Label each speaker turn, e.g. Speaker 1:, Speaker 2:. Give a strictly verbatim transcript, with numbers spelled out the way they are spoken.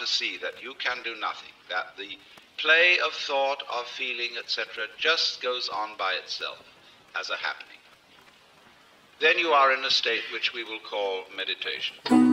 Speaker 1: see that you can do nothing, that the play of thought, of feeling, et cetera, just goes on by itself as a happening, then you are in a state which we will call meditation.